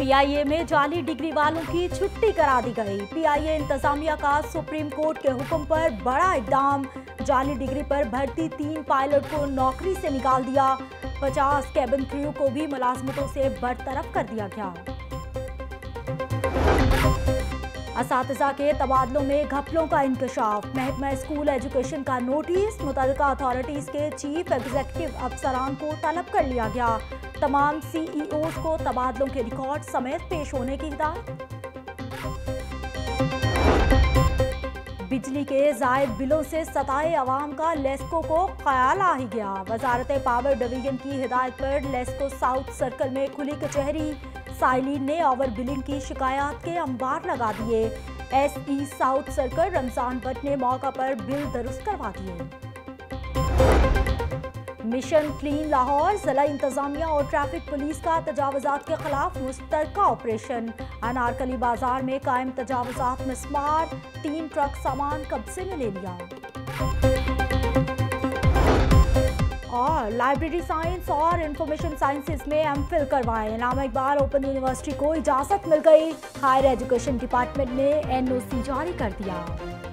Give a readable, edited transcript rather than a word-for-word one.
PIA में जाली degree वालों की छुट्टी करा दी गई। पीआईए इंतजामिया का सुप्रीम कोर्ट के हुक्म पर बड़ा इक़दाम। जाली डिग्री पर भर्ती 3 पायलट को नौकरी से निकाल दिया। 50 कैबिन क्रू को भी मुलाजमतों से बरतरफ कर दिया गया। असातिज़ा के तबादलों में घपलों का इंकशाफ। महकमा स्कूल एजुकेशन का नोटिस। मुतल्लिका अथॉरिटीज के चीफ एग्जीक्यूटिव अफसरान को तलब कर लिया गया। तमाम सीईओज को तबादलों के रिकॉर्ड समेत पेश होने की हिदायत। बिजली के जायद बिलों से सताए अवाम का लेस्को को ख्याल आ ही गया। वजारत पावर डिवीजन की हिदायत पर लेस्को साउथ सर्कल में खुली कचहरी। साइलिन ने ओवर बिलिंग की शिकायत के अंबार लगा दिए। SE south circle Ramzan Bhat ने मौका पर बिल दुरुस्त करवा दिए। मिशन क्लीन लाहौर, जिला इंतजामिया और ट्रैफिक पुलिस का तजावुजात के खिलाफ मुश्तरका ऑपरेशन। अनारकली बाजार में कायम तजावुजात में स्मार 3 ट्रक सामान कब्जे में ले लिया। और लाइब्रेरी साइंस और इंफॉर्मेशन साइंसेज में एमफिल करवाएं। अल्लामा इकबाल ओपन यूनिवर्सिटी को इजाजत मिल गई। हायर एजुकेशन डिपार्टमेंट ने एनओसी जारी कर दिया।